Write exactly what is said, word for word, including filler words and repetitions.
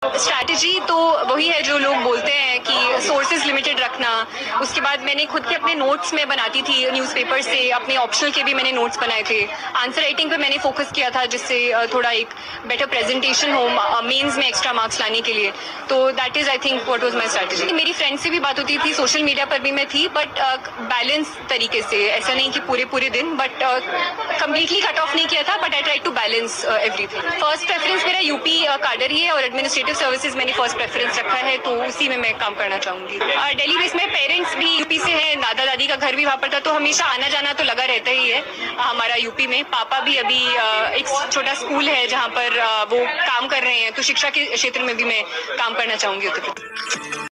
Strategy तो वही है जो लोग बोलते हैं कि सोर्सेज लिमिटेड रखना। उसके बाद मैंने खुद के अपने नोट्स में बनाती थी न्यूज़पेपर से, अपने ऑप्शनल के भी मैंने नोट्स बनाए थे। आंसर राइटिंग पे मैंने फोकस किया था जिससे थोड़ा एक बेटर प्रेजेंटेशन हो मेंस में एक्स्ट्रा मार्क्स लाने के लिए। तो that is I think what was my strategy. मेरी फ्रेंड से भी बात होती थी, सोशल मीडिया पर भी मैं थी, बट बैलेंस तरीके से, ऐसा नहीं कि पूरे पूरे दिन, बट कम्प्लीटली कट ऑफ नहीं किया था, but I try to balance everything. First preference मेरा यूपी काडर ही है और एडमिनिस्ट्रेटिव सर्विसेज मैंने फर्स्ट प्रेफरेंस रखा है, तो उसी में मैं काम करना चाहूंगी। दिल्ली बेस में पेरेंट्स भी यूपी से है, दादा दादी का घर भी वहाँ पर था, तो हमेशा आना जाना तो लगा रहता ही है हमारा यूपी में। पापा भी अभी एक छोटा स्कूल है जहाँ पर वो काम कर रहे हैं, तो शिक्षा के क्षेत्र में भी मैं काम करना चाहूंगी उत्तर प्रदेश।